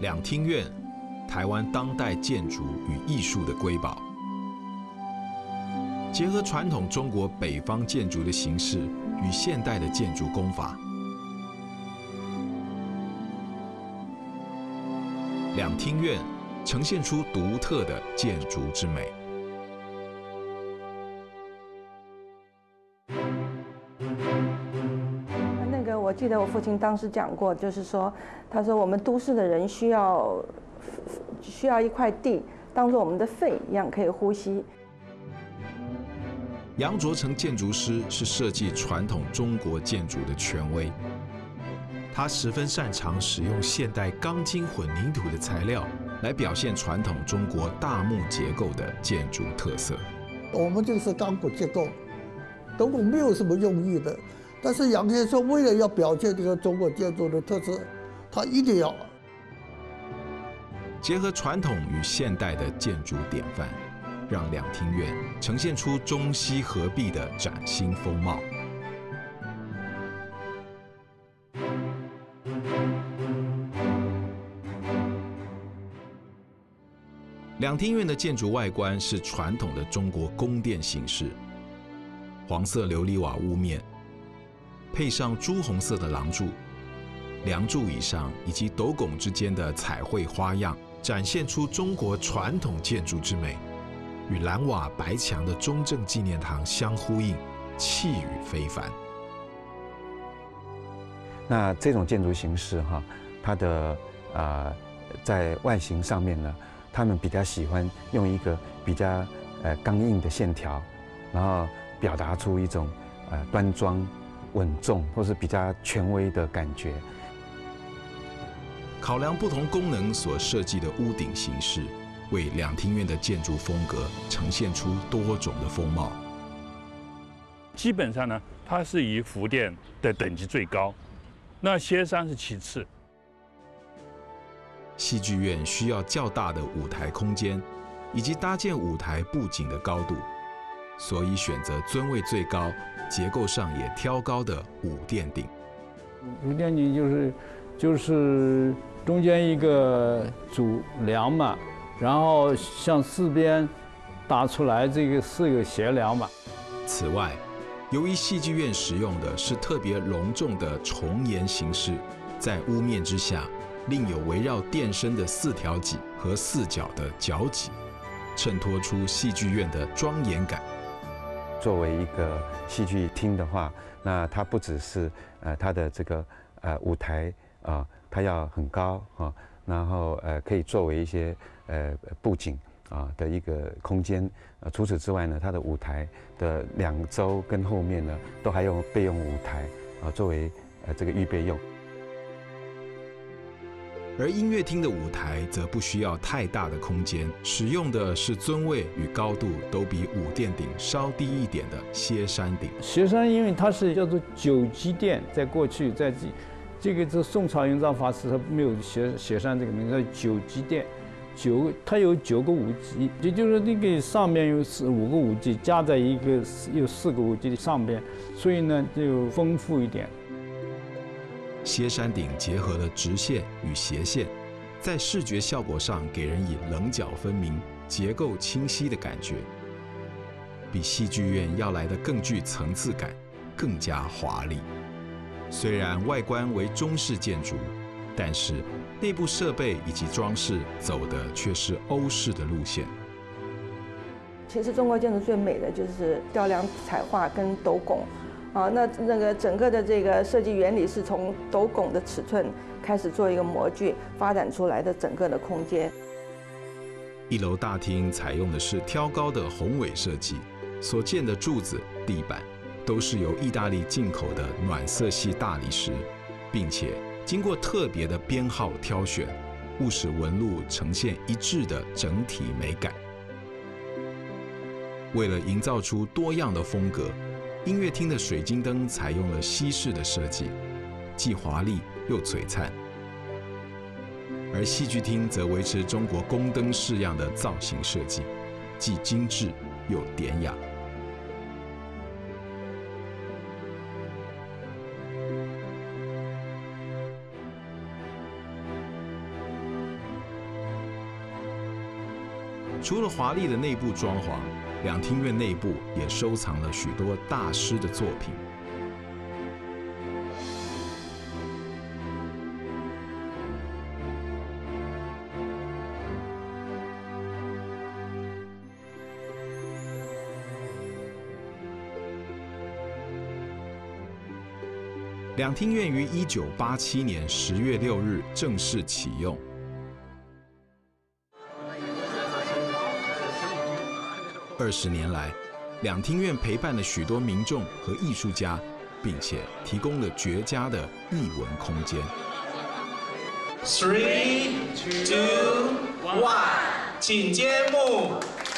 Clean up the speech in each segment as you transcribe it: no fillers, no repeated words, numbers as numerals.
两厅院，台湾当代建筑与艺术的瑰宝，结合传统中国北方建筑的形式与现代的建筑工法。两厅院呈现出独特的建筑之美。 我记得我父亲当时讲过，就是说，他说我们都市的人需要一块地，当做我们的肺一样可以呼吸。 杨卓成建筑师是设计传统中国建筑的权威，他十分擅长使用现代钢筋混凝土的材料来表现传统中国大木结构的建筑特色。 我们就是钢骨结构，斗拱没有什么用意的。但是杨先生为了要表现这个中国建筑的特色，他一定要结合传统与现代的建筑典范，让两厅院呈现出中西合璧的崭新风貌。两厅院的建筑外观是传统的中国宫殿形式，黄色琉璃瓦屋面，配上朱红色的廊柱，梁柱以上以及斗拱之间的彩绘花样，展现出中国传统建筑之美，与蓝瓦白墙的中正纪念堂相呼应，气宇非凡。 那这种建筑形式哈，它的在外形上面呢，他们比较喜欢用一个比较刚硬的线条，然后表达出一种端庄、稳重或是比较权威的感觉。 考量不同功能所设计的屋顶形式，为两厅院的建筑风格呈现出多种的风貌。 基本上呢，它是以福殿的等级最高，那歇山是其次。 戏剧院需要较大的舞台空间，以及搭建舞台布景的高度，所以选择尊位最高、结构上也挑高的五殿顶。 五殿顶就是中间一个主梁嘛，然后向四边打出来这个4个斜梁嘛。 此外，由于戏剧院使用的是特别隆重的重檐形式，在屋面之下另有围绕殿身的4条脊和4角的角脊，衬托出戏剧院的庄严感。 作为一个戏剧厅的话，那它不只是它的这个舞台它要很高然后可以作为一些布景的一个空间。除此之外呢，它的舞台的2周跟后面呢，都还有备用舞台作为这个预备用。 而音乐厅的舞台则不需要太大的空间，使用的是尊位与高度都比五殿顶稍低一点的歇山顶。 歇山因为它是叫做9基殿，在过去在这宋朝营造法师他没有歇山这个名字，叫9基殿。它有9个五基，也就是那个上面有5个五基，加在一个有4个五基的上边，所以呢就丰富一点。 歇山顶结合了直线与斜线，在视觉效果上给人以棱角分明、结构清晰的感觉，比戏剧院要来得更具层次感，更加华丽。虽然外观为中式建筑，但是内部设备以及装饰走的却是欧式的路线。 其实中国建筑最美的就是雕梁彩画跟斗拱。那个整个的这个设计原理是从斗拱的尺寸开始做一个模具发展出来的整个的空间。 1楼大厅采用的是挑高的宏伟设计，所见的柱子、地板都是由意大利进口的暖色系大理石，并且经过特别的编号挑选，务使纹路呈现一致的整体美感。为了营造出多样的风格，音乐厅的水晶灯采用了西式的设计，既华丽又璀璨；而戏剧厅则维持中国宫灯式样的造型设计，既精致又典雅。 除了华丽的内部装潢，两厅院内部也收藏了许多大师的作品。两厅院于1987年10月6日正式启用。20年来，两厅院陪伴了许多民众和艺术家，并且提供了绝佳的艺文空间。 3、2、1，请揭幕。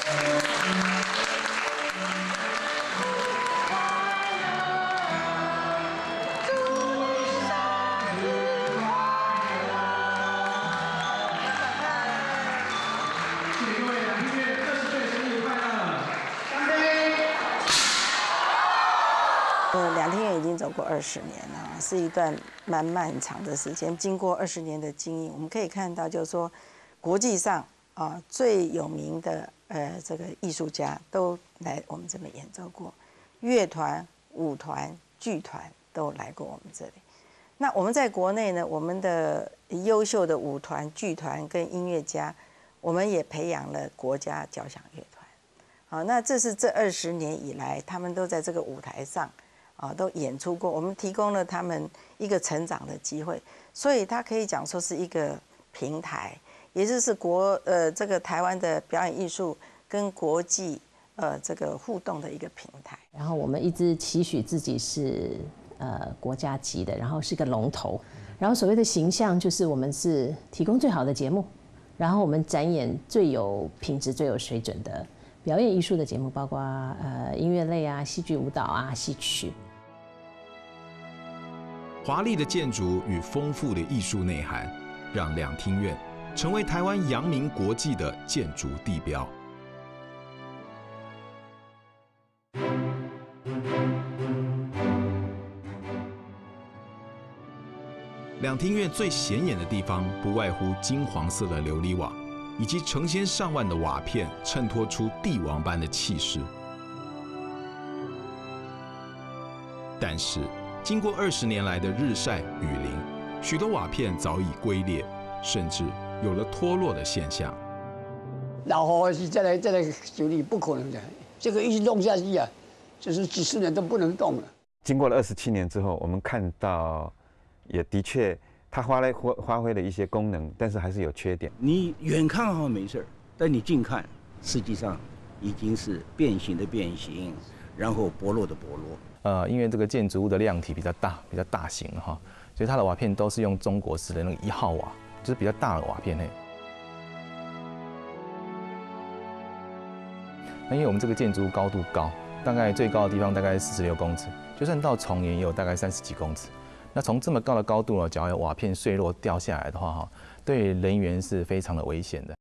两厅院已经走过20年了，是一段蛮漫长的时间。经过20年的经营，我们可以看到，就是说，国际上最有名的这个艺术家都来我们这边演奏过，乐团、舞团、剧团都来过我们这里。那我们在国内呢，我们的优秀的舞团、剧团跟音乐家，我们也培养了国家交响乐团。好，那这是这20年以来，他们都在这个舞台上。都演出过，我们提供了他们一个成长的机会，所以它可以讲说是一个平台，也就是这个台湾的表演艺术跟国际这个互动的一个平台。 然后我们一直期许自己是国家级的，然后是个龙头，然后所谓的形象就是我们是提供最好的节目，然后我们展演最有品质、最有水准的表演艺术的节目，包括音乐类啊、戏剧、舞蹈啊、戏曲。 华丽的建筑与丰富的艺术内涵，让两厅院成为台湾扬名国际的建筑地标。两厅院最显眼的地方，不外乎金黄色的琉璃瓦，以及成千上万的瓦片，衬托出帝王般的气势。但是，经过20年来的日晒雨淋，许多瓦片早已龟裂，甚至有了脱落的现象。 老是再来修理不可能的，这个一直弄下去啊，就是几十年都不能动了。 经过了27年之后，我们看到，也的确它发挥了一些功能，但是还是有缺点。 你远看好像没事，但你近看，实际上已经是变形的变形，然后剥落的剥落。 因为这个建筑物的量体比较大，比较大型哈，所以它的瓦片都是用中国式的那个1号瓦，就是比较大的瓦片类。那因为我们这个建筑物高度高，大概最高的地方大概46公尺，就算到重檐也有大概30几公尺。那从这么高的高度呢，假如有瓦片碎落掉下来的话，哈，对人员是非常的危险的。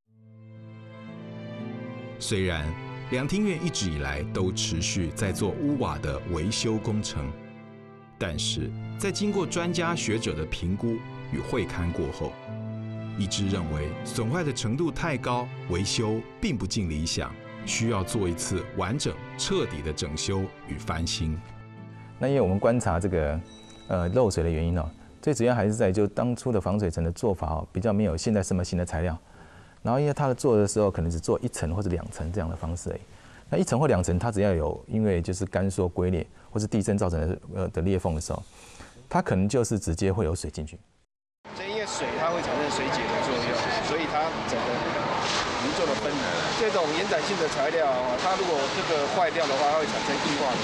虽然两厅院一直以来都持续在做屋瓦的维修工程，但是在经过专家学者的评估与会勘过后，一致认为损坏的程度太高，维修并不尽理想，需要做一次完整彻底的整修与翻新。 那因为我们观察这个漏水的原因最主要还是在就当初的防水层的做法比较没有现在这么新的材料。然后因为它做的时候可能只做1层或者2层这样的方式而已。那1层或2层，它只要有因为就是干缩龟裂或是地震造成的裂缝的时候，它可能就是直接会有水进去。 所以因为水它会产生水解的作用，所以它整个泥做的分离。这种延展性的材料它如果这个坏掉的话，它会产生硬化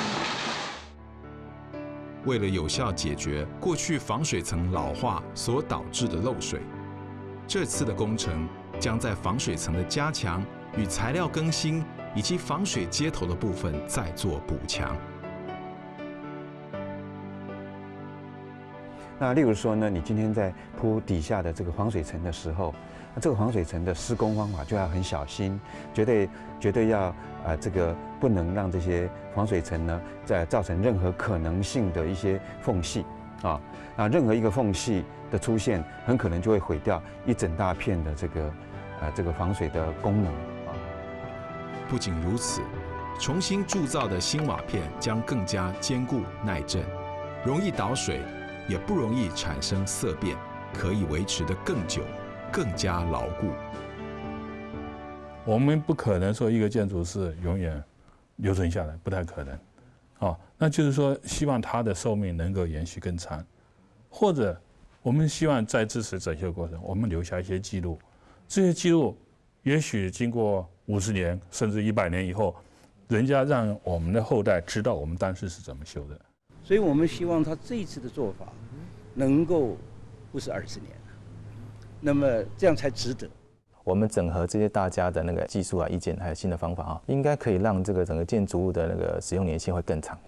的。 为了有效解决过去防水层老化所导致的漏水，这次的工程将在防水层的加强与材料更新以及防水接头的部分再做补强。 那例如说呢，你今天在铺底下的这个防水层的时候，那这个防水层的施工方法就要很小心，绝对要这个不能让这些防水层呢造成任何可能性的一些缝隙啊。那任何一个缝隙的出现，很可能就会毁掉一整大片的这个防水的功能啊。 不仅如此，重新铸造的新瓦片将更加坚固耐震，容易倒水，也不容易产生色变，可以维持得更久，更加牢固。 我们不可能说一个建筑是永远留存下来，不太可能。那就是说，希望它的寿命能够延续更长，或者我们希望在支持整修过程，我们留下一些记录。这些记录也许经过50年甚至100年以后，人家让我们的后代知道我们当时是怎么修的。 所以我们希望他这一次的做法能够不是20年，那么这样才值得。 我们整合这些大家的那个技术啊、意见，还有新的方法啊，应该可以让这个整个建筑物的那个使用年限会更长。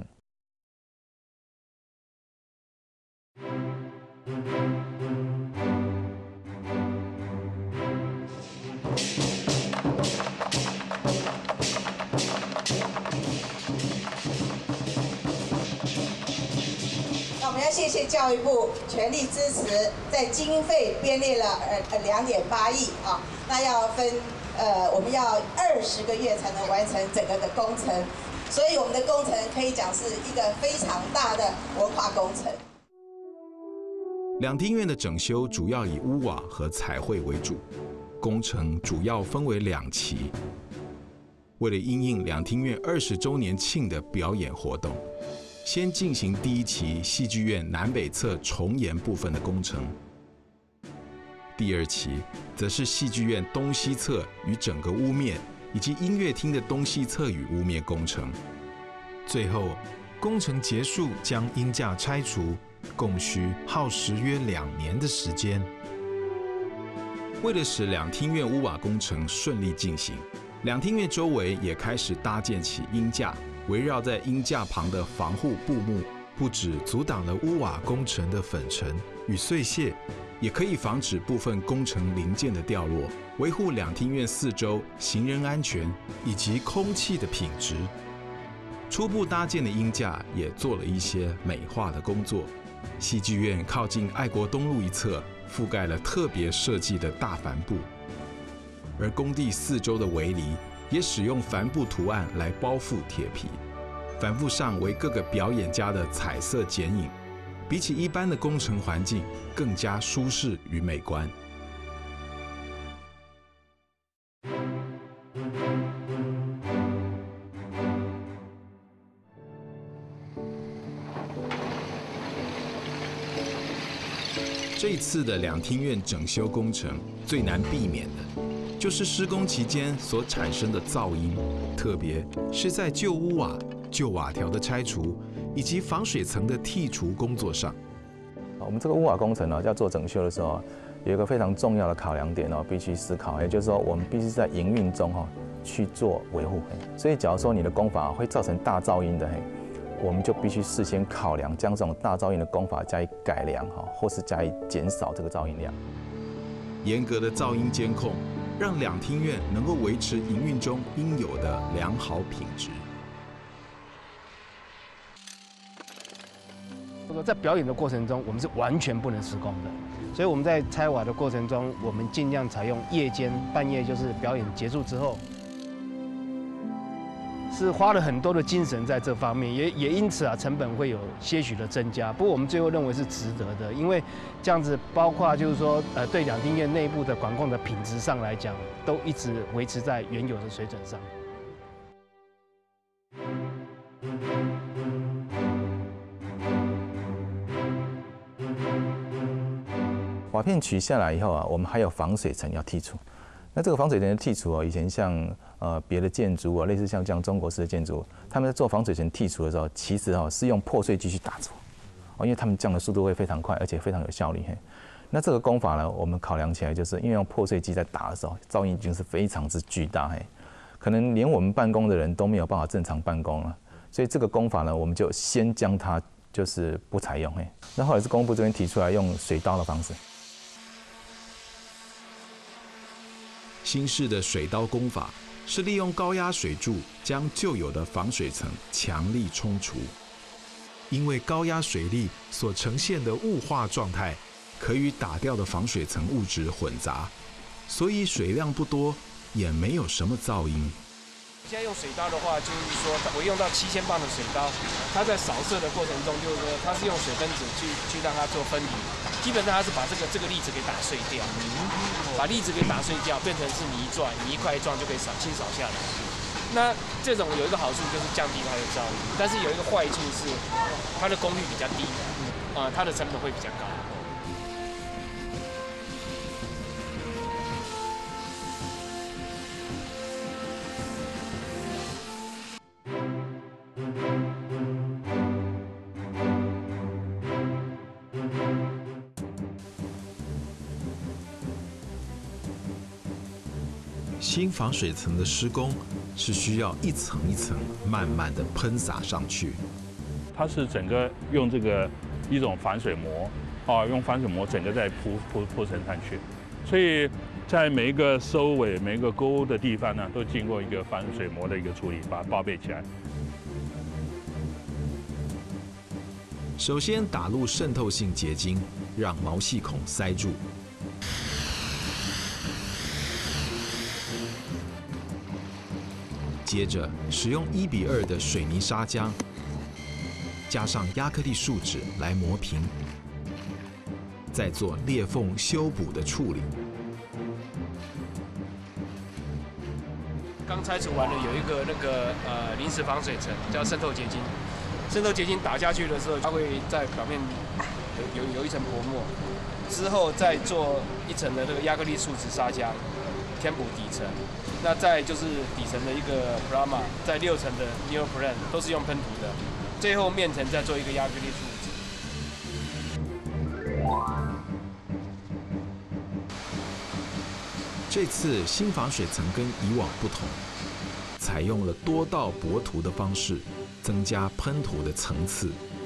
谢谢教育部全力支持，在经费编列了2.8亿啊，那要分我们要20个月才能完成整个的工程，所以我们的工程可以讲是一个非常大的文化工程。 两厅院的整修主要以屋瓦和彩绘为主，工程主要分为2期。为了因应两厅院20周年庆的表演活动，先进行第1期戏剧院南北侧重檐部分的工程，第2期则是戏剧院东西侧与整个屋面，以及音乐厅的东西侧与屋面工程。最后，工程结束将鹰架拆除，共需耗时约2年的时间。为了使两厅院屋瓦工程顺利进行，两厅院周围也开始搭建起鹰架。围绕在鹰架旁的防护布幕，不只阻挡了屋瓦工程的粉尘与碎屑，也可以防止部分工程零件的掉落，维护两厅院4周行人安全以及空气的品质。初步搭建的鹰架也做了一些美化的工作。戏剧院靠近爱国东路一侧覆盖了特别设计的大帆布，而工地4周的围篱也使用帆布图案来包覆铁皮，帆布上为各个表演家的彩色剪影，比起一般的工程环境更加舒适与美观。这一次的两厅院整修工程最难避免的就是施工期间所产生的噪音，特别是在旧屋瓦、旧瓦条的拆除以及防水层的剔除工作上。 我们这个屋瓦工程呢，要做整修的时候，有一个非常重要的考量点哦，必须思考，也就是说，我们必须在营运中去做维护。所以，假如说你的工法会造成大噪音的，我们就必须事先考量，将这种大噪音的工法加以改良或是加以减少这个噪音量。 严格的噪音监控，让两厅院能够维持营运中应有的良好品质。 在表演的过程中，我们是完全不能施工的，所以我们在拆瓦的过程中，我们尽量采用夜间，半夜就是表演结束之后，是花了很多的精神在这方面，也因此成本会有些许的增加。不过我们最后认为是值得的，因为这样子，包括就是说，对两厅院内部的管控的品质上来讲，都一直维持在原有的水准上。 瓦片取下来以后我们还有防水层要剔除。那这个防水层的剔除以前像别的建筑类似像这样中国式的建筑，他们在做防水层剔除的时候，其实是用破碎机去打除，因为他们这样的速度会非常快，而且非常有效率。那这个工法呢，我们考量起来，就是因为用破碎机在打的时候，噪音已经是非常之巨大，可能连我们办公的人都没有办法正常办公了。所以这个工法呢，我们就先将它就是不采用。那后来是工部这边提出来用水刀的方式。 新式的水刀工法是利用高压水柱将旧有的防水层强力冲除，因为高压水力所呈现的雾化状态可与打掉的防水层物质混杂，所以水量不多，也没有什么噪音。 现在用水刀的话，就是说我用到7000磅的水刀，它在扫射的过程中，就是说它是用水分子去让它做分离，基本上它是把这个粒子给打碎掉，把粒子给打碎掉，变成是泥状，泥一块一状就可以清扫下来。那这种有一个好处就是降低它的噪音，但是有一个坏处是它的功率比较低，它的成本会比较高。 新防水层的施工是需要一层一层慢慢的喷洒上去。 它是整个用一种防水膜，用防水膜整个再铺陈上去，所以在每一个收尾、每一个沟的地方呢，都经过一个防水膜的一个处理，把它包围起来。 首先打入渗透性结晶，让毛细孔塞住。接着使用1:2的水泥砂浆，加上亚克力树脂来磨平，再做裂缝修补的处理。 刚拆除完了，有一个临时防水层叫渗透结晶。渗透结晶打下去的时候，它会在表面有一层薄膜，之后再做一层的亚克力树脂砂浆，填补底层。那再就是底层的一个 Prama， 在6层的 Neoprene 都是用喷涂的，最后面层再做一个亚克力树脂。 这次新防水层跟以往不同，采用了多道薄涂的方式，增加喷涂的层次。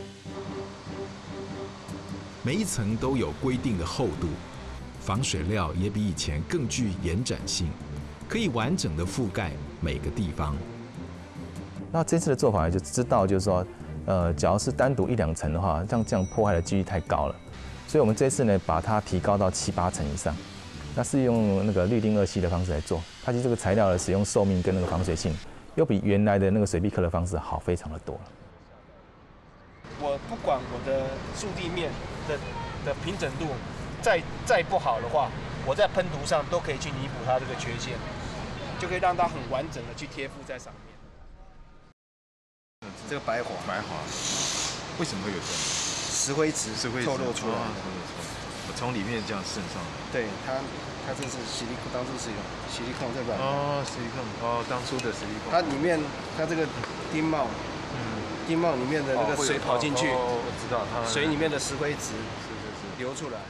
每一层都有规定的厚度，防水料也比以前更具延展性。可以完整的覆盖每个地方。 那这次的做法就知道，就是说，假如是单独1、2层的话，这样破坏的几率太高了。所以我们这次呢，把它提高到7、8层以上。那是用那个氯丁2烯的方式来做，它其实这个材料的使用寿命跟那个防水性，又比原来的那个水碧克的方式好非常的多。 我不管我的树地面的平整度再不好的话，我在喷涂上都可以去弥补它这个缺陷，就可以让它很完整的去贴附在上面。 这个白华， 为什么会有这样？ 石灰质透露出来的， 我从里面这样渗上来。 对，它这是硒利控，当初是有硒利控这个。 硒利控，当初的硒利控。 它里面它这个丁帽，丁帽里面的那个水跑进去， 我知道，它水里面的石灰质流出来。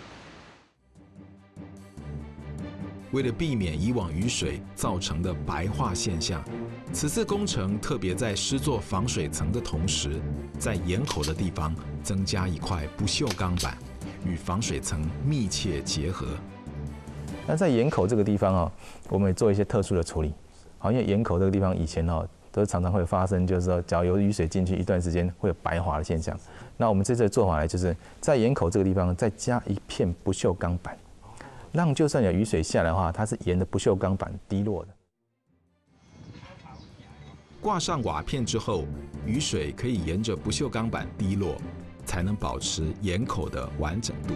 为了避免以往雨水造成的白化现象，此次工程特别在施作防水层的同时，在眼口的地方增加一块不锈钢板，与防水层密切结合。 那在眼口这个地方我们也做一些特殊的处理。因为眼口这个地方以前都常常会发生，就是说，只要有雨水进去一段时间会有白滑的现象。那我们这次的做法呢，就是在眼口这个地方再加一片不锈钢板。让就算有雨水下来的话，它是沿着不锈钢板滴落的。 挂上瓦片之后，雨水可以沿着不锈钢板滴落，才能保持眼口的完整度。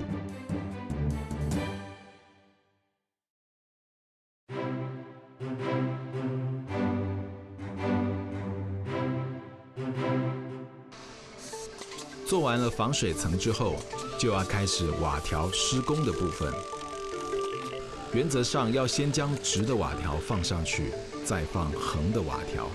做完了防水层之后，就要开始瓦条施工的部分。原则上要先将直的瓦条放上去，再放横的瓦条。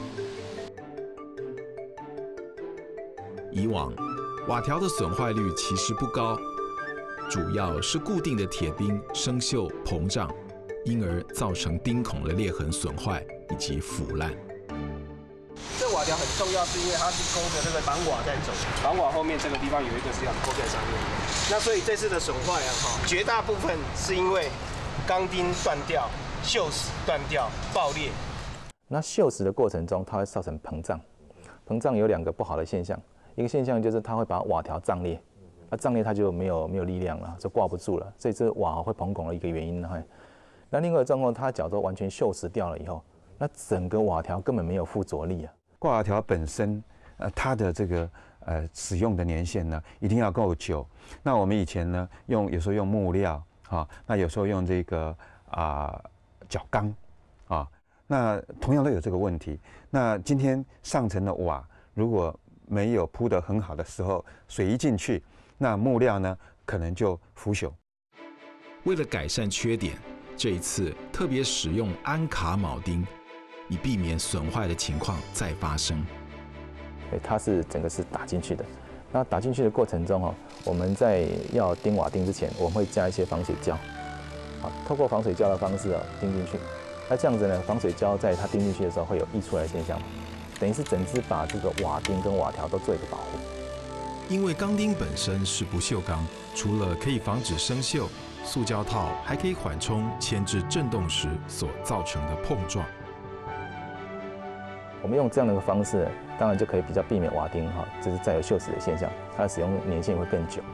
以往瓦条的损坏率其实不高，主要是固定的铁钉生锈膨胀，因而造成钉孔的裂痕损坏以及腐烂。 这瓦条很重要，是因为它是勾着这个板瓦在走，板瓦后面这个地方有一个是要勾在上面的。那所以这次的损坏绝大部分是因为钢钉断掉、锈蚀断掉、爆裂。 那锈蚀的过程中，它会造成膨胀。膨胀有2个不好的现象，一个现象就是它会把瓦条胀裂，那胀裂它就没有力量了，就挂不住了，所以这瓦会膨孔的一个原因。那另外一个状况，它假如完全锈蚀掉了以后， 那整个瓦条根本没有附着力啊。 挂瓦条本身，它的这个使用的年限呢，一定要够久。那我们以前呢，有时候用木料啊，那有时候用这个角钢啊，那同样都有这个问题。那今天上层的瓦如果没有铺得很好的时候，水一进去，那木料呢可能就腐朽。 为了改善缺点，这一次特别使用安卡铆钉，以避免损坏的情况再发生。 它是整个是打进去的。那打进去的过程中哦，我们在要钉瓦钉之前，我们会加一些防水胶，透过防水胶的方式钉进去。那这样子呢，防水胶在它钉进去的时候会有溢出来的现象，等于是整只把这个瓦钉跟瓦条都做一个保护。 因为钢钉本身是不锈钢，除了可以防止生锈，塑胶套还可以缓冲牵制震动时所造成的碰撞。 我们用这样的一个方式，当然就可以比较避免瓦钉就是再有锈蚀的现象，它的使用年限会更久。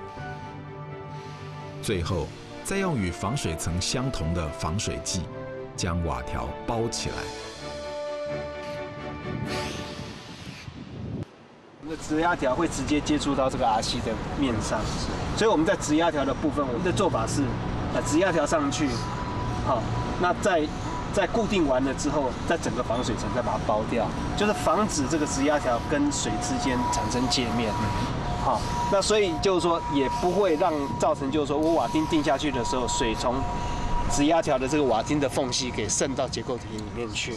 最后，再用与防水层相同的防水剂，将瓦条包起来。 我们的直压条会直接接触到这个 RC 的面上，所以我们在直压条的部分，我们的做法是，直压条上去，好，那在固定完了之后，在整个防水层再把它包掉，就是防止这个直压条跟水之间产生界面。好，那所以就是说也不会造成就是说我瓦钉钉下去的时候，水从直压条的这个瓦钉的缝隙给渗到结构体里面去。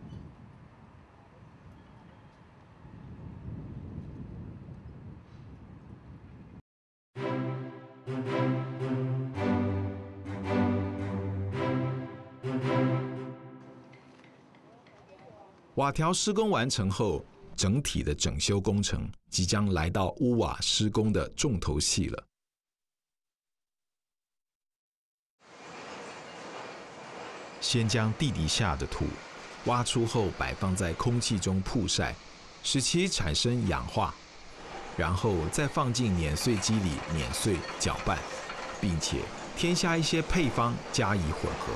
瓦条施工完成后，整体的整修工程即将来到屋瓦施工的重头戏了。先将地底下的土挖出后，摆放在空气中曝晒，使其产生氧化，然后再放进碾碎机里碾碎搅拌，并且添加一些配方加以混合。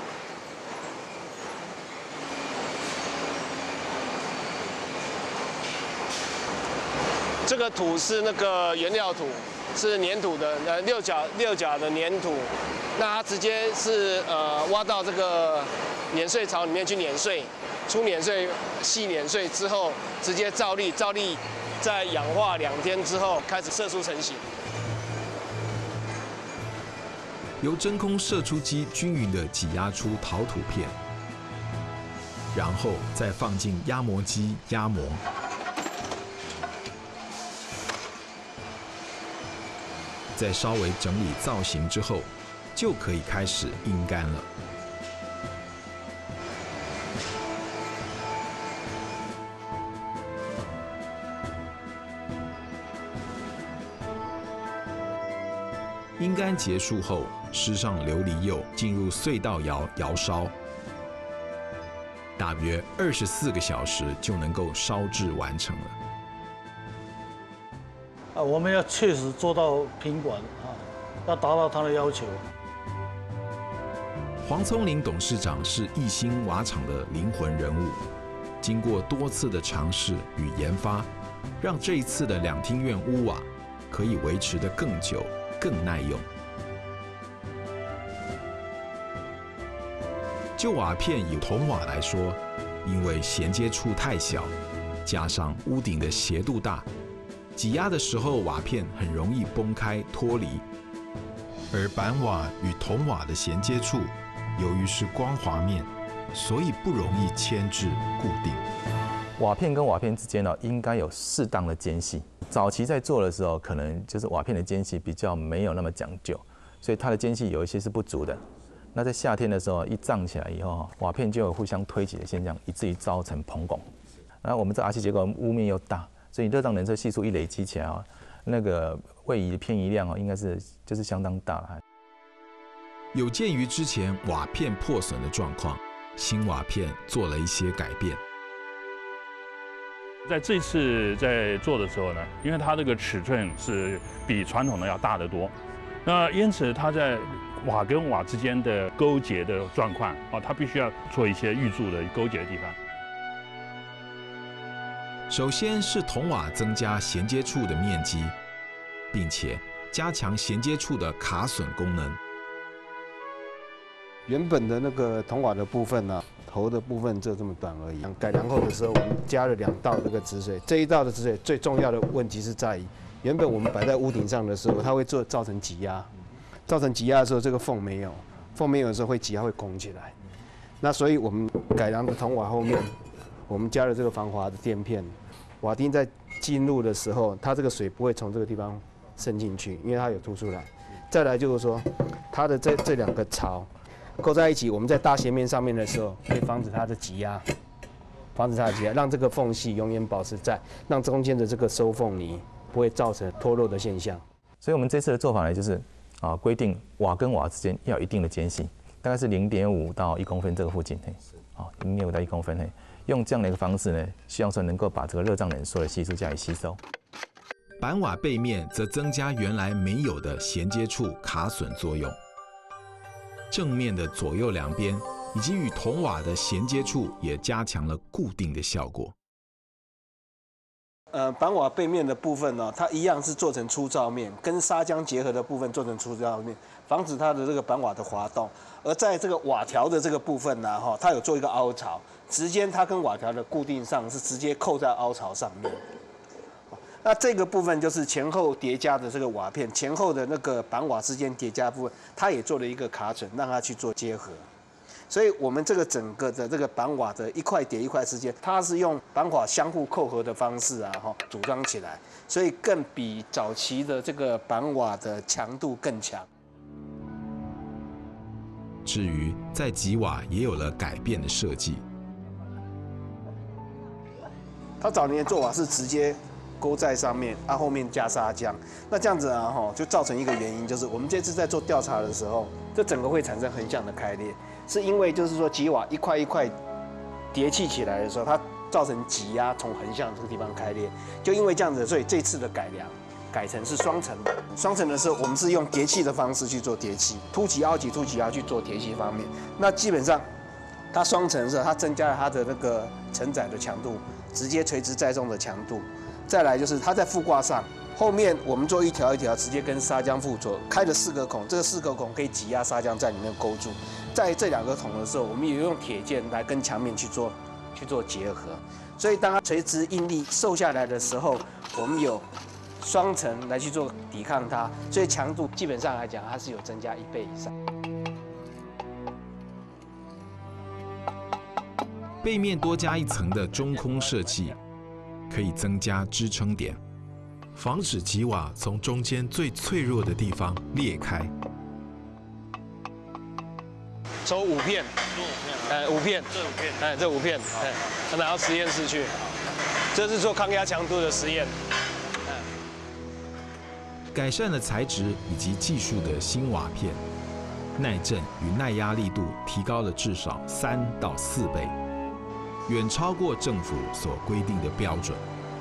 这个土是那个原料土，是粘土的，六角的粘土。那它直接是挖到这个碾碎槽里面去碾碎，粗碾碎、细碾碎之后，直接照例在氧化2天之后开始射出成型。 由真空射出机均匀地挤压出陶土片，然后再放进压模机压模。在稍微整理造型之后，就可以开始阴干了。阴干结束后，施上琉璃釉，进入隧道窑窑烧，大约24个小时就能够烧制完成了。 我们要确实做到品管要达到他的要求。 黄聪林董事长是义兴瓦厂的灵魂人物，经过多次的尝试与研发，让这一次的2厅院屋瓦可以维持得更久、更耐用。就瓦片以铜瓦来说，因为衔接处太小，加上屋顶的斜度大，挤压的时候瓦片很容易崩开脱离。而板瓦与铜瓦的衔接处，由于是光滑面，所以不容易牵制固定。 瓦片跟瓦片之间应该有适当的间隙。早期在做的时候，可能就是瓦片的间隙比较没有那么讲究，所以它的间隙有一些是不足的。那在夏天的时候，一胀起来以后，瓦片就有互相推挤的现象，以至于造成膨拱。然后我们这 RC 结构屋面又大，所以热胀冷缩系数一累积起来那个位移的偏移量应该就是相当大了。 有鉴于之前瓦片破损的状况，新瓦片做了一些改变。 在这次在做的时候呢，因为它这个尺寸是比传统的要大得多， 那因此它在瓦跟瓦之间的勾结的状况它必须要做一些预铸的勾结的地方。 首先是铜瓦增加衔接处的面积，并且加强衔接处的卡榫功能。 原本的那个铜瓦的部分呢，头的部分就这么短而已。改良后的时候，我们加了2道这个止水。这一道的止水最重要的问题是在于，原本我们摆在屋顶上的时候，它会造成挤压。造成挤压的时候，这个缝没有的时候会挤压会拱起来。那所以我们改良的铜瓦后面，我们加了这个防滑的垫片，瓦钉在进入的时候，它这个水不会从这个地方渗进去，因为它有凸出来。再来就是说，它的这2个槽扣在一起，我们在大斜面上面的时候，可以防止它的挤压，让这个缝隙永远保持在，让中间的这个收缝泥不会造成脱落的现象。 所以我们这次的做法呢，就是规定瓦跟瓦之间要有一定的间隙，大概是0.5到1公分这个附近，0.5到1公分用这样的一个方式呢，希望说能够把这个热胀冷缩的系数加以吸收。 板瓦背面则增加原来没有的衔接处卡榫作用，正面的左右两边以及与铜瓦的衔接处也加强了固定的效果。 板瓦背面的部分呢，它一样是做成粗糙面，跟砂浆结合的部分做成粗糙面，防止它的这个板瓦的滑动。而在这个瓦条的这个部分呢，它有做一个凹槽，直接它跟瓦条的固定上是直接扣在凹槽上面。那这个部分就是前后叠加的这个瓦片，前后的那个板瓦之间叠加部分，它也做了一个卡榫，让它去做结合。所以我们这个整个的这个板瓦的一块叠一块之间，它是用板瓦相互扣合的方式组装起来，所以更比早期的这个板瓦的强度更强。 至于在吉瓦也有了改变的设计， 它早年的做法是直接勾在上面，后面加砂浆。那这样子就造成一个原因，就是我们这次在做调查的时候，这整个会产生横向的开裂。是因为就是说吉瓦一块一块叠砌起来的时候，它造成挤压从横向这个地方开裂，就因为这样子，所以这次的改良改成是双层的。双层的时候，我们是用叠砌的方式去做叠砌，凸起凹起凸起凹去做叠砌方面。那基本上它双层的时候，它增加了它的那个承载的强度，直接垂直载重的强度。再来就是它在副挂上。后面我们做一条一条，直接跟砂浆附着，开了4个孔，这个4个孔可以挤压砂浆在里面勾住。在这2个孔的时候，我们也用铁件来跟墙面去做结合。所以当它垂直应力受下来的时候，我们有双层来去做抵抗它，所以强度基本上来讲，它是有增加1倍以上。 背面多加1层的中空设计，可以增加支撑点，防止吉瓦从中间最脆弱的地方裂开。 抽5片，5片，这5片，拿到实验室去。这是做抗压强度的实验。 改善了材质以及技术的新瓦片，耐震与耐压力度提高了至少3到4倍，远超过政府所规定的标准。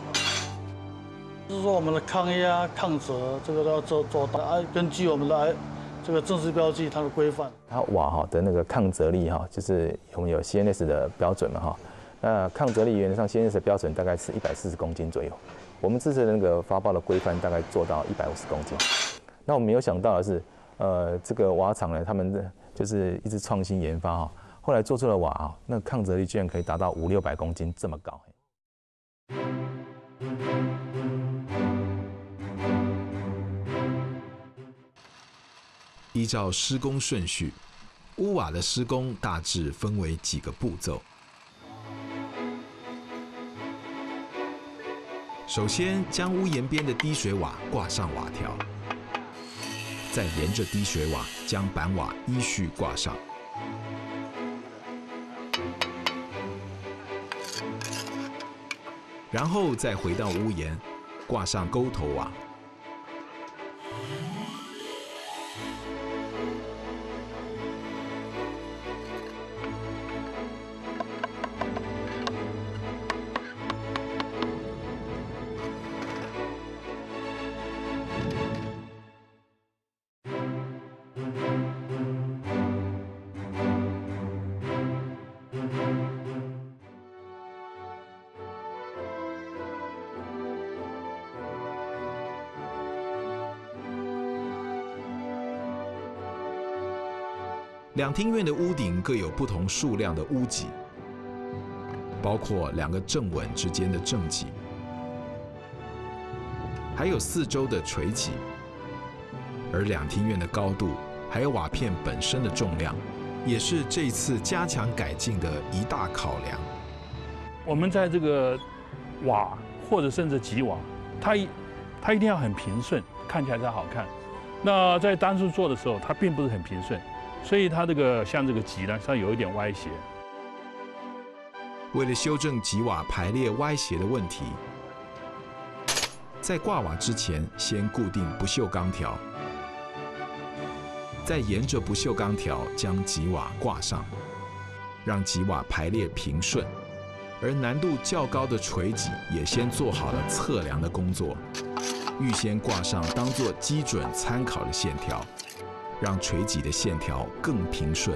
就是说我们的抗压、抗折这个都要做到，根据我们的这个正式标记它的规范。 它瓦的那个抗折力就是我们有 CNS 的标准嘛那抗折力原则上 CNS 的标准大概是140公斤左右，我们这次的那个发包的规范大概做到150公斤。那我们没有想到的是，这个瓦厂呢，他们就是一直创新研发后来做出了瓦那个抗折力居然可以达到500-600公斤这么高。 依照施工顺序，屋瓦的施工大致分为几个步骤。首先，将屋檐边的滴水瓦挂上瓦条，再沿着滴水瓦将板瓦依序挂上。然后再回到屋檐，挂上沟头瓦。 两厅院的屋顶各有不同数量的屋脊，包括2个正稳之间的正脊，还有4周的垂脊。而两厅院的高度，还有瓦片本身的重量，也是这一次加强改进的一大考量。 我们在这个瓦或者甚至脊瓦，它一定要很平顺，看起来才好看。那在当初做的时候，它并不是很平顺。所以它像这个脊呢，它有一点歪斜。 为了修正脊瓦排列歪斜的问题，在挂瓦之前，先固定不锈钢条，再沿着不锈钢条将脊瓦挂上，让脊瓦排列平顺。而难度较高的垂脊也先做好了测量的工作，预先挂上当作基准参考的线条，让垂脊的线条更平顺。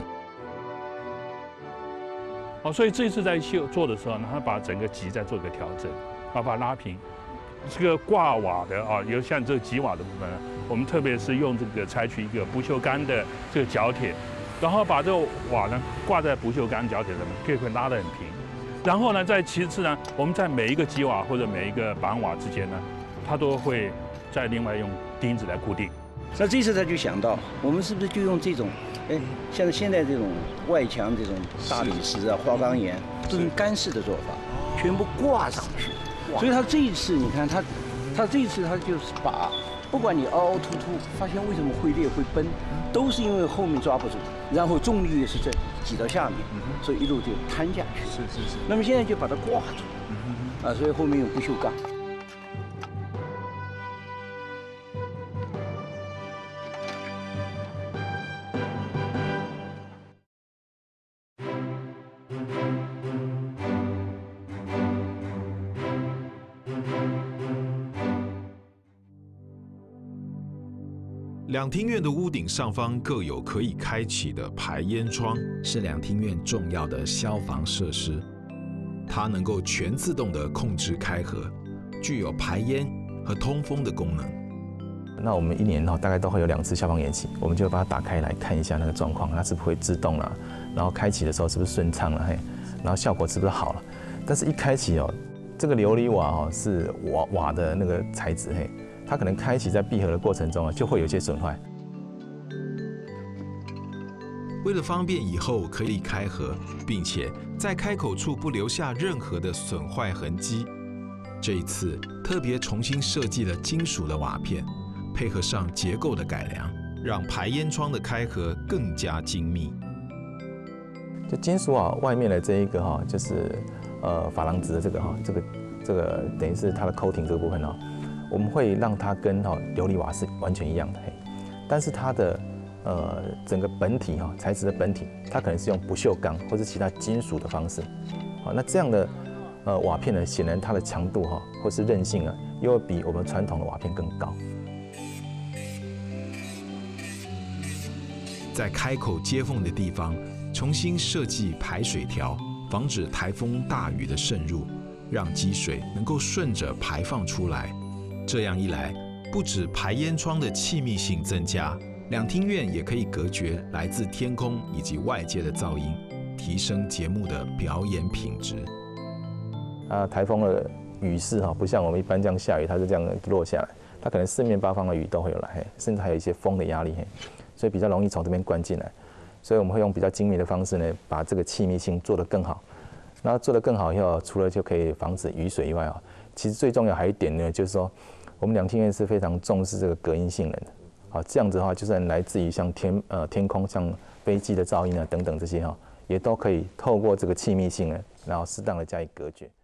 所以这次在做的时候呢，他把整个脊再做一个调整，把它拉平。这个挂瓦的有像这个脊瓦的部分呢，我们特别是用采取一个不锈钢的这个角铁，然后把这个瓦呢挂在不锈钢角铁上面，可以拉得很平。然后呢，其次呢，我们在每一个脊瓦或者每一个板瓦之间呢，它都会再另外用钉子来固定。 那这次他就想到，我们是不是就用这种，像现在这种外墙这种大理石啊、花岗岩，这种干式的做法，全部挂上去。所以他这一次，你看他这一次他就是把，不管你凹凹凸凸，发现为什么会裂会崩，都是因为后面抓不住，然后重力也是在挤到下面，所以一路就瘫下去。是。那么现在就把它挂住，所以后面用不锈钢。 两厅院的屋顶上方各有可以开启的排烟窗，是两厅院重要的消防设施。它能够全自动的控制开合，具有排烟和通风的功能。 那我们1年大概都会有2次消防演习，我们就把它打开来看一下那个状况，它是不是会自动了，然后开启的时候是不是顺畅了，然后效果是不是好了。但是一开启这个琉璃瓦是瓦的那个材质它可能开启在闭合的过程中就会有一些损坏。 为了方便以后可以开合，并且在开口处不留下任何的损坏痕迹，这一次特别重新设计了金属的瓦片，配合上结构的改良，让排烟窗的开合更加精密。 就金属瓦外面的这一个就是珐琅质的这个等于是它的 coating 这个部分我们会让它跟琉璃瓦是完全一样的，但是它的整个本体材质的本体，它可能是用不锈钢或是其他金属的方式，那这样的瓦片呢，显然它的强度或是韧性又会比我们传统的瓦片更高。 在开口接缝的地方重新设计排水条，防止台风大雨的渗入，让积水能够顺着排放出来。这样一来，不止排烟窗的气密性增加，两厅院也可以隔绝来自天空以及外界的噪音，提升节目的表演品质。 台风的雨势不像我们一般这样下雨，它就这样落下来，它可能四面八方的雨都会有来，甚至还有一些风的压力，所以比较容易从这边灌进来。所以我们会用比较精密的方式呢，把这个气密性做得更好。然后做得更好以后，除了就可以防止雨水以外其实最重要还有一点呢，就是说我们两厅院是非常重视这个隔音性能的。这样子的话，就算来自于像天空、像飞机的噪音等等这些也都可以透过这个气密性呢，然后适当的加以隔绝。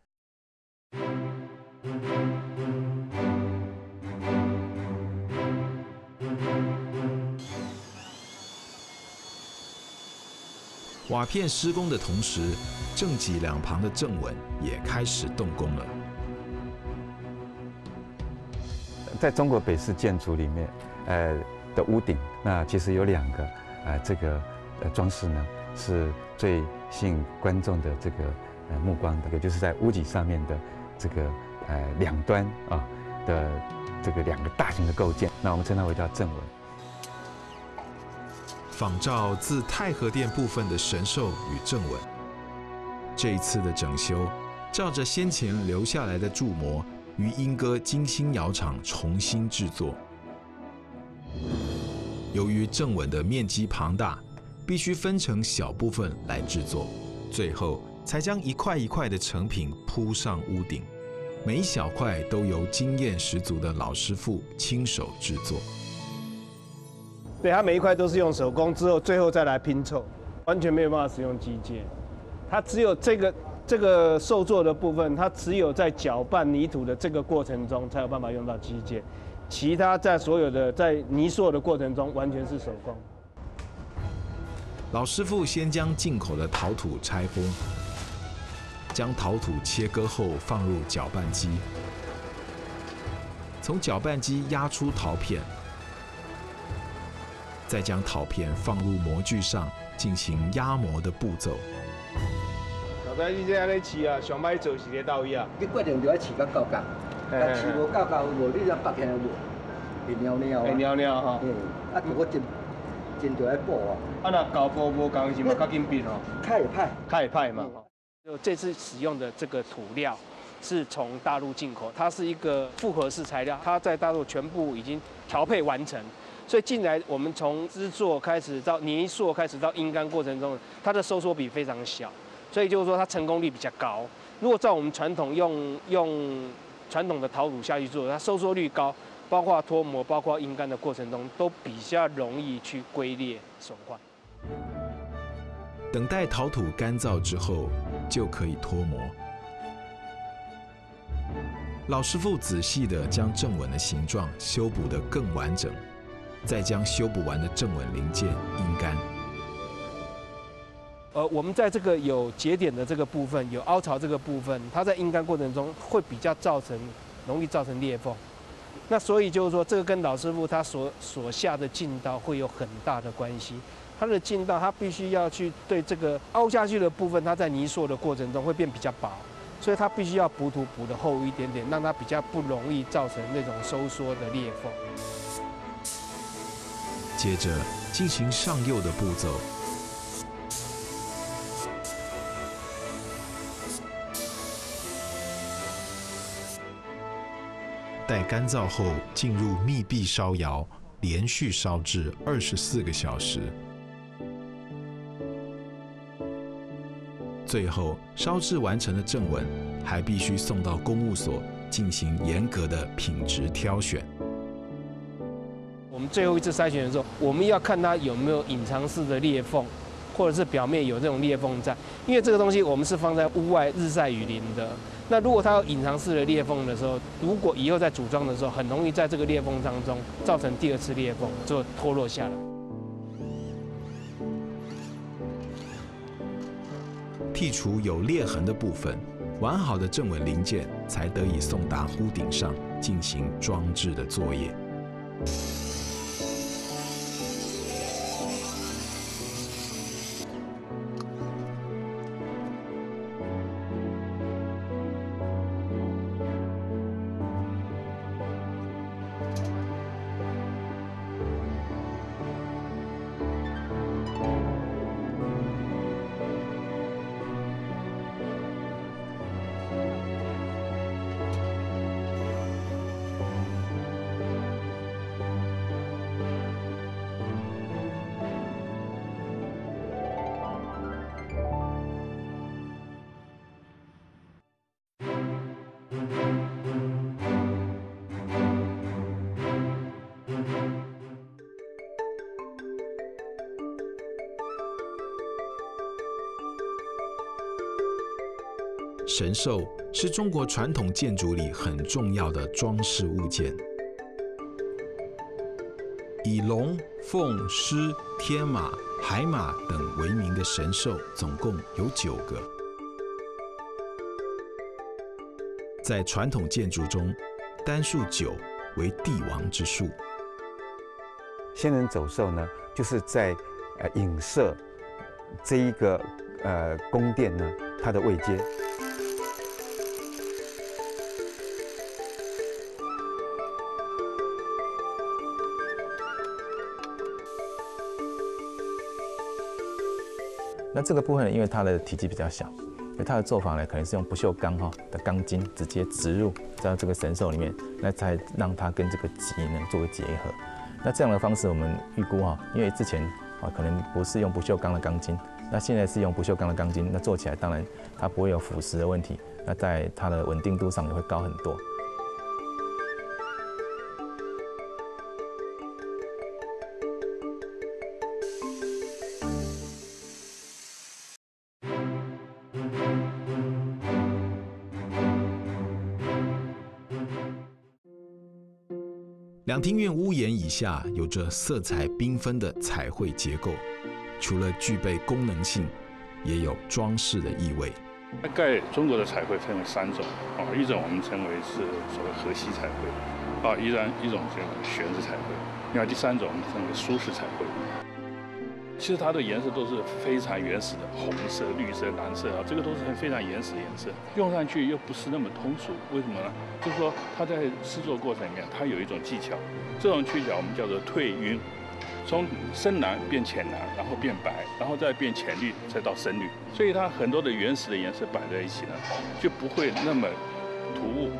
瓦片施工的同时，正脊两旁的正稳也开始动工了。 在中国北式建筑里面， 的屋顶，那其实有2个这个装饰呢，是最吸引观众的这个目光的，也就是在屋脊上面的这个2端啊的这个2个大型的构件，那我们称它为叫正纹。 仿照自太和殿部分的神兽与正纹，这一次的整修，照着先前留下来的铸模，于莺歌精心窑厂重新制作。由于正纹的面积庞大，必须分成小部分来制作，最后才将一块一块的成品铺上屋顶。每一小块都由经验十足的老师傅亲手制作。 对，它每一块都是用手工，之后最后再来拼凑，完全没有办法使用机械。它只有这个受作的部分，它只有在搅拌泥土的这个过程中才有办法用到机械，其他在所有的在泥塑的过程中完全是手工。 老师傅先将进口的陶土拆封，将陶土切割后放入搅拌机，从搅拌机压出陶片，再将陶片放入模具上进行压模的步骤。 老仔，你这安尼饲啊，上歹做是咧倒椅啊。 你决定就要饲到够格，但饲无够格无，你才拔起来无，会尿尿啊。会尿尿哈。 啊，如果真就要补啊。 啊，那搞补无共是嘛较紧变哦。 较会歹。 较会歹嘛。就这次使用的这个土料是从大陆进口，它是一个复合式材料，它在大陆全部已经调配完成。所以进来，我们从制作开始到泥塑开始到阴干过程中，它的收缩比非常小，所以就是说它成功率比较高。如果照我们传统用传统的陶土下去做，它收缩率高，包括脱模、包括阴干的过程中，都比较容易去龟裂损坏。 等待陶土干燥之后，就可以脱模。老师傅仔细地将正纹的形状修补得更完整。再将修补完的正纹零件阴干。 我们在这个有节点的这个部分，有凹槽这个部分，它在阴干过程中会比较容易造成裂缝。那所以就是说，这个跟老师傅他所下的劲道会有很大的关系。他的劲道，他必须要去对这个凹下去的部分，它在泥塑的过程中会变比较薄，所以它必须要补土补得厚一点点，让它比较不容易造成那种收缩的裂缝。 接着进行上釉的步骤，待干燥后进入密闭烧窑，连续烧制24个小时。最后烧制完成的正纹还必须送到公务所进行严格的品质挑选。 我们最后一次筛选的时候，我们要看它有没有隐藏式的裂缝，或者是表面有这种裂缝在。因为这个东西我们是放在屋外日晒雨淋的。那如果它有隐藏式的裂缝的时候，如果以后在组装的时候，很容易在这个裂缝当中造成第2次裂缝，就脱落下来。 剔除有裂痕的部分，完好的正纹零件才得以送达屋顶上进行装置的作业。神兽是中国传统建筑里很重要的装饰物件，以龙、凤、狮、天马、海马等为名的神兽总共有9个。在传统建筑中，单数9为帝王之数。 仙人走兽呢，就是在影射这一个宫殿呢它的位阶。 那这个部分呢，因为它的体积比较小，所以它的做法呢，可能是用不锈钢的钢筋直接植入在这个神兽里面，那再让它跟这个脊能做个结合。那这样的方式，我们预估因为之前可能不是用不锈钢的钢筋，那现在是用不锈钢的钢筋，那做起来当然它不会有腐蚀的问题，那在它的稳定度上也会高很多。 两厅院屋檐以下有着色彩缤纷的彩绘结构，除了具备功能性，也有装饰的意味。 大概中国的彩绘分为3种一种我们称为是所谓河西彩绘一种叫玄子彩绘，另外第3种我们称为苏式彩绘。其实它的颜色都是非常原始的，红色、绿色、蓝色这个都是非常原始的颜色，用上去又不是那么通俗。为什么呢？就是说它在制作过程里面，它有一种技巧，这种技巧我们叫做褪晕，从深蓝变浅蓝，然后变白，然后再变浅绿，再到深绿。所以它很多的原始的颜色摆在一起呢，就不会那么突兀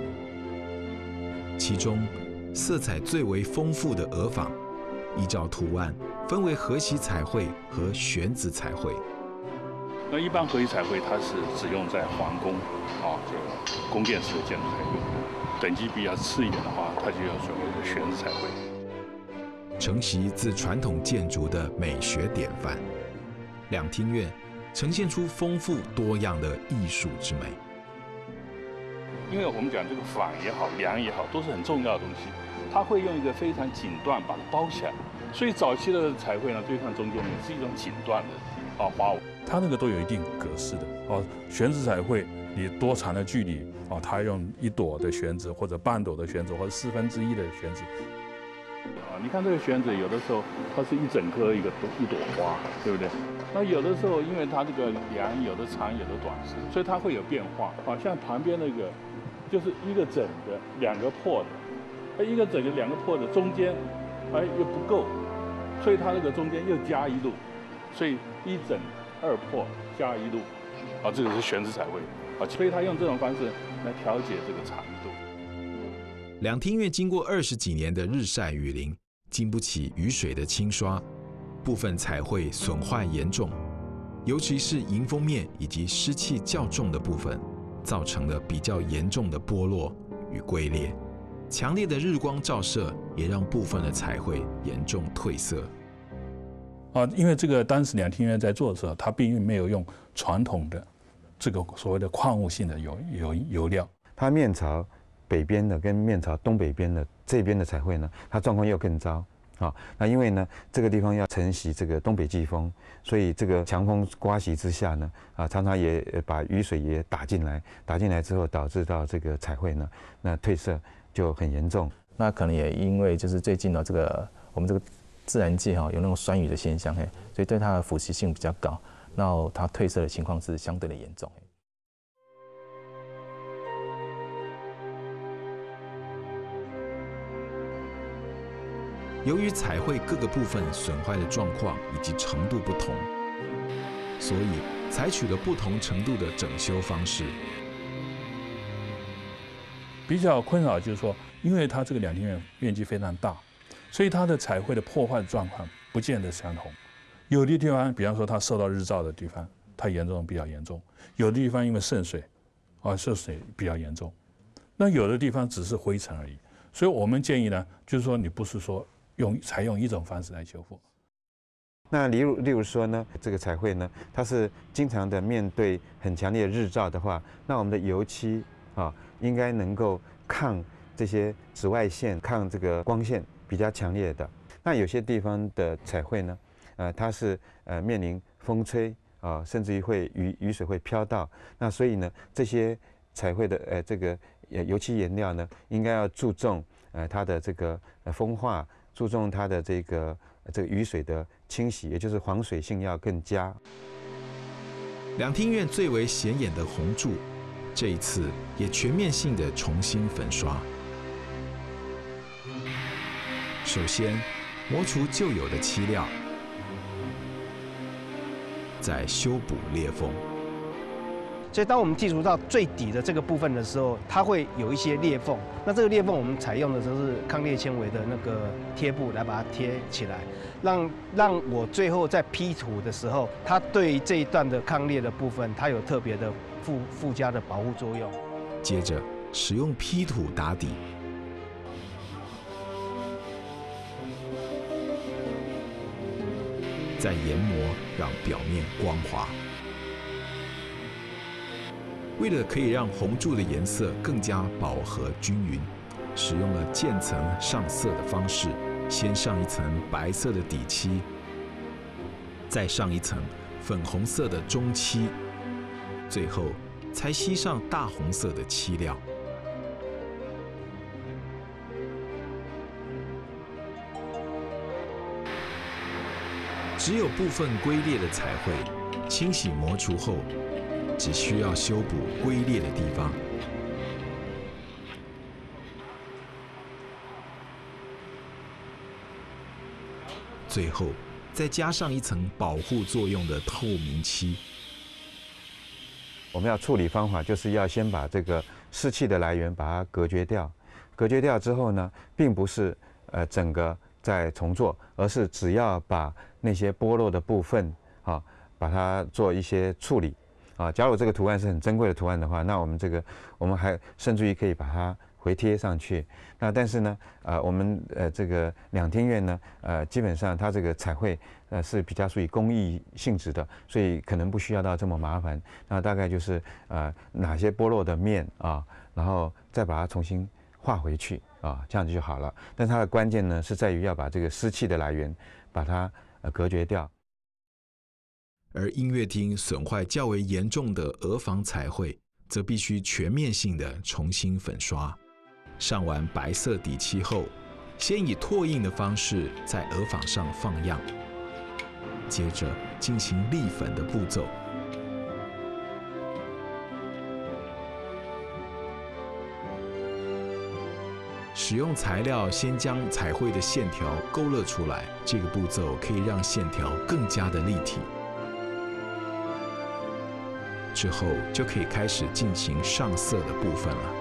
其中，色彩最为丰富的鹅坊，依照图案分为河西彩绘和玄子彩绘。 那一般河西彩绘它是只用在皇宫这个宫殿式的建筑才用，等级比较次一点的话，它就要所谓的玄子彩绘。 承袭自传统建筑的美学典范，两厅院呈现出丰富多样的艺术之美。 因为我们讲这个坊也好，梁也好，都是很重要的东西，它会用一个非常锦缎把它包起来，所以早期的彩绘呢，就像中间呢是一种锦缎的花纹，它那个都有一定格式的玄子彩绘，你多长的距离它用1朵的玄子，或者半朵的玄子，或者1/4的玄子。你看这个玄子，有的时候它是一整颗一朵花，对不对？那有的时候因为它这个梁有的长有的短，所以它会有变化。像旁边那个就是一个整的2个破的，一个整的2个破的中间又不够，所以它那个中间又加1路，所以1整2破加1路，这个是玄子彩绘所以它用这种方式来调节这个长度。 两厅院经过20几年的日晒雨淋，经不起雨水的侵刷，部分彩绘损坏严重，尤其是迎风面以及湿气较重的部分，造成了比较严重的剥落与龟裂。强烈的日光照射也让部分的彩绘严重褪色。 因为这个当时两厅院在做的时候，它并没有用传统的这个所谓的矿物性的油料。 它面朝北边的跟面朝东北边的这边的彩绘呢，它状况又更糟。那因为呢这个地方要承袭这个东北季风，所以这个强风刮袭之下呢，常常也把雨水也打进来之后，导致到这个彩绘呢，那褪色就很严重。 那可能也因为就是最近这个我们这个自然界有那种酸雨的现象，所以对它的腐蚀性比较高，然后它褪色的情况是相对的严重。 由于彩绘各个部分损坏的状况以及程度不同，所以采取了不同程度的整修方式。 比较困扰就是说，因为它这个两厅院面积非常大，所以它的彩绘的破坏状况不见得相同。有的地方，比方说它受到日照的地方，它比较严重；有的地方因为渗水，涉水比较严重。那有的地方只是灰尘而已。所以我们建议呢，就是说你不是说采用一种方式来修复。 那例如说呢，这个彩绘呢，它是经常的面对很强烈的日照的话，那我们的油漆应该能够抗这些紫外线、抗这个光线比较强烈的。那有些地方的彩绘呢，它是面临风吹甚至于会雨水会飘到，那所以呢，这些彩绘的这个油漆颜料呢，应该要注重它的这个风化注重它的这个雨水的清洗，也就是防水性要更佳。 两厅院最为显眼的红柱，这一次也全面性的重新粉刷。首先磨除旧有的漆料，再修补裂缝。 所以当我们剔除到最底的这个部分的时候，它会有一些裂缝。那这个裂缝我们采用的都是抗裂纤维的那个贴布来把它贴起来，让我最后在批土的时候，它对这一段的抗裂的部分，它有特别的附加的保护作用。 接着使用批土打底，再研磨让表面光滑。为了可以让红柱的颜色更加饱和均匀，使用了渐层上色的方式，先上一层白色的底漆，再上一层粉红色的中漆，最后才吸上大红色的漆料。只有部分龟裂的彩绘，清洗磨除后，只需要修补龟裂的地方。最后再加上一层保护作用的透明漆。 我们要处理方法就是要先把这个湿气的来源把它隔绝掉，隔绝掉之后呢，并不是整个再重做，而是只要把那些剥落的部分把它做一些处理假如这个图案是很珍贵的图案的话，那我们还甚至于可以把它回贴上去。那但是呢，我们这个两厅院呢，基本上它这个彩绘是比较属于工艺性质的，所以可能不需要到这么麻烦。那大概就是哪些剥落的面然后再把它重新画回去这样子就好了。但它的关键呢是在于要把这个湿气的来源把它隔绝掉。 而音乐厅损坏较为严重的额房彩绘，则必须全面性的重新粉刷。上完白色底漆后，先以拓印的方式在额房上放样，接着进行立粉的步骤。使用材料先将彩绘的线条勾勒出来，这个步骤可以让线条更加的立体。之后就可以开始进行上色的部分了。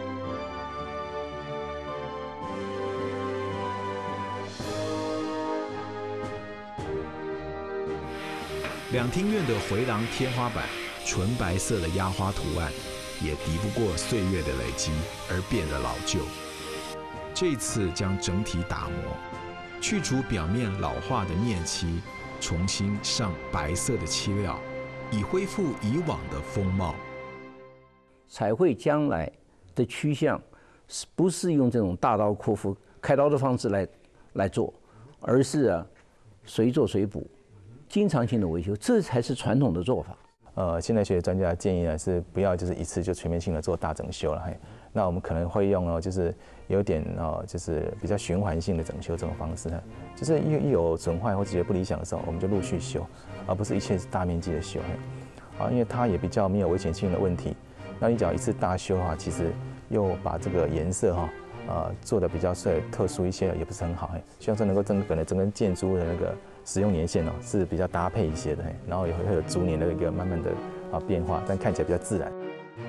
两厅院的回廊天花板纯白色的压花图案，也敌不过岁月的累积而变得老旧。这一次将整体打磨，去除表面老化的面漆，重新上白色的漆料，以恢复以往的风貌。 彩绘将来的趋向，不是用这种大刀阔斧、开刀的方式来做，而是随做随补，经常性的维修，这才是传统的做法。 现代学专家建议呢是不要就是一次就全面性的做大整修了，那我们可能会用就是有点就是比较循环性的整修这种方式，就是一有损坏或者觉得不理想的时候，我们就陆续修，而不是一切是大面积的修，因为它也比较没有危险性的问题。那你只要一次大修的话，其实又把这个颜色做的比较特殊一些，也不是很好，希望说能够整个建筑的那个使用年限是比较搭配一些的，然后也会有逐年的一个慢慢的变化，但看起来比较自然。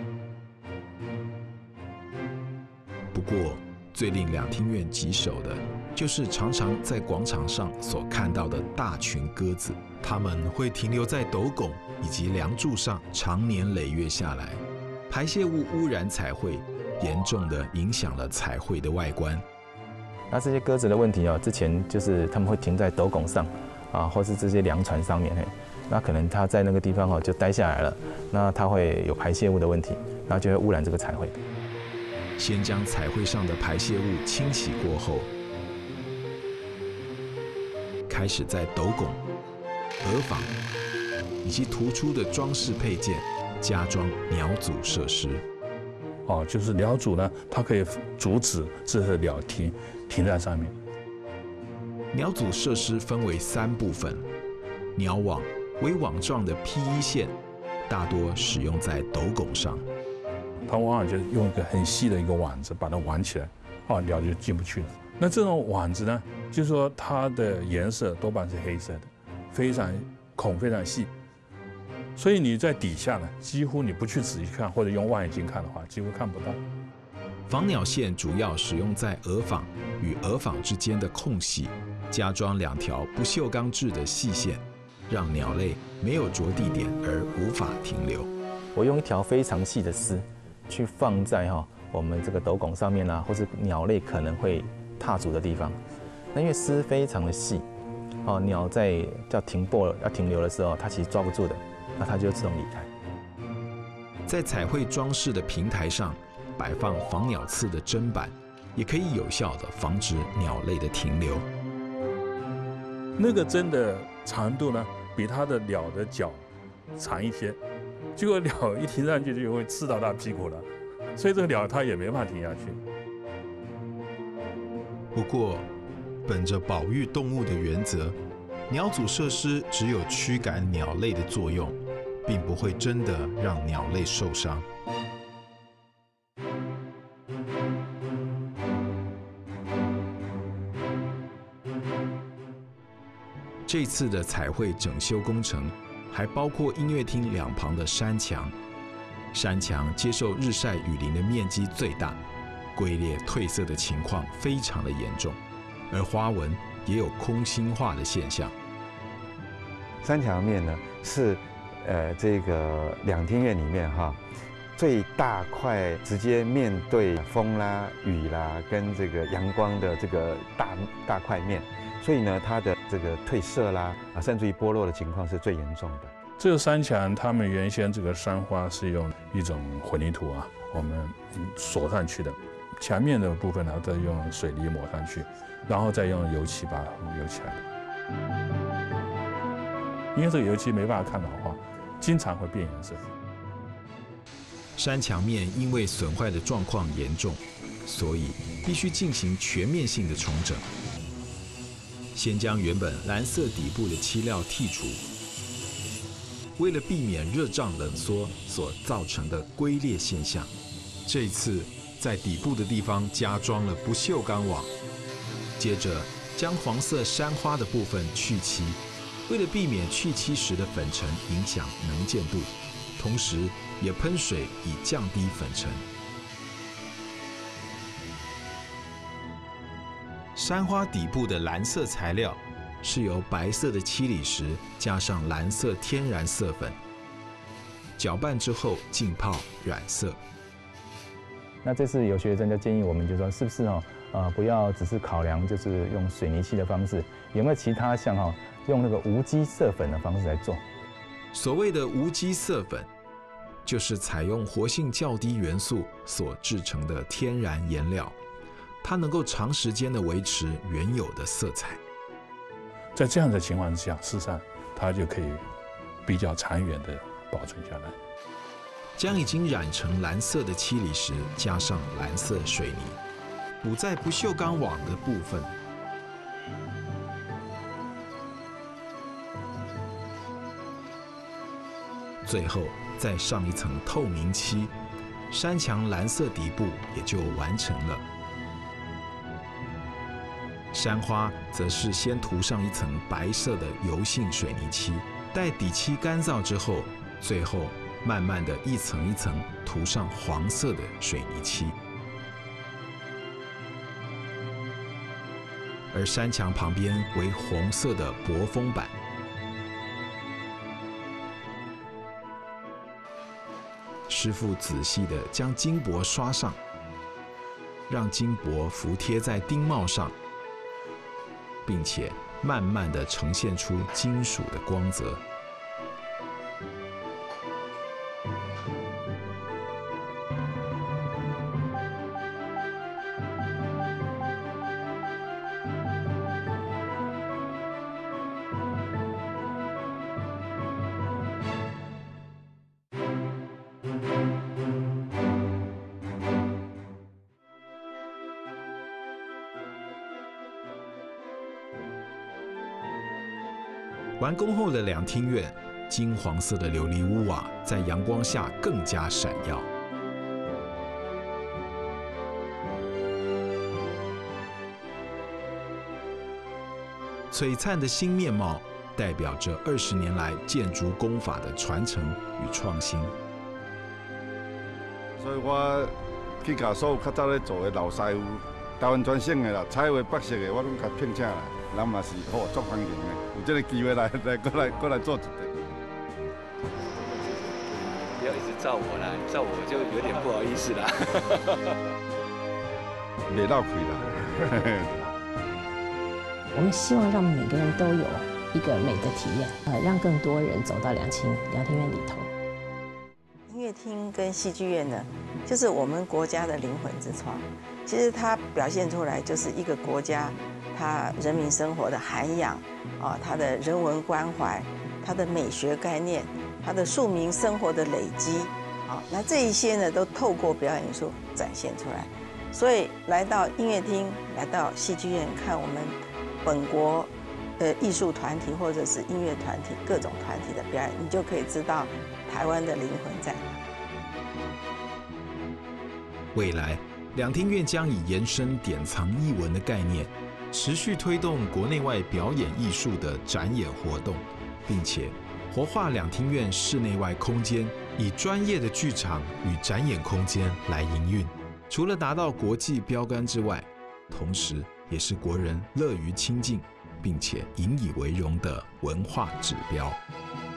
不过，最令两厅院棘手的，就是常常在广场上所看到的大群鸽子，它们会停留在斗拱以及梁柱上，常年累月下来，排泄物污染彩绘，严重的影响了彩绘的外观。 那这些鸽子的问题之前就是他们会停在斗拱上或是这些梁船上面，那可能它在那个地方就待下来了，那它会有排泄物的问题，然后就会污染这个彩绘。 先将彩绘上的排泄物清洗过后，开始在斗拱、额房以及突出的装饰配件加装鸟组设施。 就是鸟组呢，它可以阻止这些鸟停在上面。 鸟组设施分为3部分，鸟网为网状的 P1 线，大多使用在斗拱上。 它往往就是用一个很细的一个网子把它网起来，鸟就进不去了。那这种网子呢，就是说它的颜色多半是黑色的，孔非常细，所以你在底下呢，几乎你不去仔细看或者用望远镜看的话，几乎看不到。 防鸟线主要使用在蛾房与蛾房之间的空隙，加装2条不锈钢制的细线，让鸟类没有着地点而无法停留。 我用一条非常细的丝去放在我们这个斗拱上面啊，或是鸟类可能会踏足的地方。那因为丝非常的细，鸟在要停留的时候，它其实抓不住的，那它就自动离开。 在彩绘装饰的平台上摆放防鸟刺的砧板，也可以有效地防止鸟类的停留。 那个针的长度呢，比它的鸟的脚长一些，结果鸟一停上去就会刺到它屁股了，所以这个鸟它也没法停下去。 不过，本着保育动物的原则，鸟组设施只有驱赶鸟类的作用，并不会真的让鸟类受伤。这次的彩绘整修工程还包括音乐厅2旁的山墙。山墙接受日晒雨淋的面积最大，龟裂褪色的情况非常的严重，而花纹也有空心化的现象。 山墙面呢是这个两厅院里面最大块直接面对风啦、雨啦跟这个阳光的这个大块面，所以呢它的这个褪色啦甚至于剥落的情况是最严重的。 这个山墙，他们原先这个山花是用一种混凝土我们锁上去的，墙面的部分呢，再用水泥抹上去，然后再用油漆把它油起来的。因为这个油漆没办法看到的话，经常会变颜色。 山墙面因为损坏的状况严重，所以必须进行全面性的重整。先将原本蓝色底部的漆料剔除。为了避免热胀冷缩所造成的龟裂现象，这一次在底部的地方加装了不锈钢网。接着将黄色山花的部分去漆，为了避免去漆时的粉尘影响能见度，同时也喷水以降低粉尘。山花底部的蓝色材料是由白色的漆理石加上蓝色天然色粉，搅拌之后浸泡染色。 那这次有学生就建议我们，就说是不是不要只是考量就是用水泥漆的方式，有没有其他像用那个无机色粉的方式来做？ 所谓的无机色粉，就是采用活性较低元素所制成的天然颜料，它能够长时间的维持原有的色彩。 在这样的情况之下，事实上它就可以比较长远的保存下来。 将已经染成蓝色的漆理石加上蓝色水泥，补在不锈钢网的部分。最后再上一层透明漆，山墙蓝色底部也就完成了。山花则是先涂上一层白色的油性水泥漆，待底漆干燥之后，最后慢慢的一层一层涂上黄色的水泥漆。而山墙旁边为红色的薄封板。师傅仔细地将金箔刷上，让金箔服贴在钉帽上，并且慢慢地呈现出金属的光泽。 完工后的两厅院，金黄色的琉璃屋瓦在阳光下更加闪耀。璀璨的新面貌，代表着20年来建筑工法的传承与创新。 所以我去甲所有较早咧做的老师傅，台湾全省的啦，彩绘、白色的，我拢甲聘请来，人嘛是好做欢迎的，有这个机会来过来做一个。 不要一直照我啦，照我就有点不好意思啦。 袂闹亏啦。 我们希望让每个人都有一个美的体验，让更多人走到两厅院里头。 音乐厅跟戏剧院呢，就是我们国家的灵魂之窗。其实它表现出来就是一个国家，它人民生活的涵养啊，它的人文关怀，它的美学概念，它的庶民生活的累积啊，那这一些呢，都透过表演艺术展现出来。所以来到音乐厅，来到戏剧院看我们本国艺术团体或者是音乐团体各种团体的表演，你就可以知道台湾的灵魂在哪。 未来，两厅院将以延伸典藏艺文的概念，持续推动国内外表演艺术的展演活动，并且活化两厅院室内外空间，以专业的剧场与展演空间来营运。除了达到国际标杆之外，同时也是国人乐于亲近并且引以为荣的文化指标。